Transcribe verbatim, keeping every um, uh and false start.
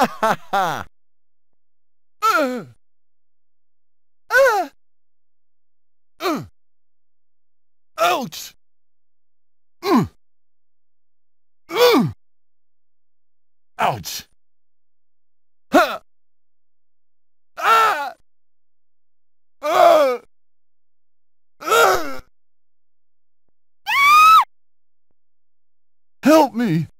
Ha ha ha! Uh, uh, uh, ouch! Uh, uh, ouch! Ha! Ah! Uh, uh, help me!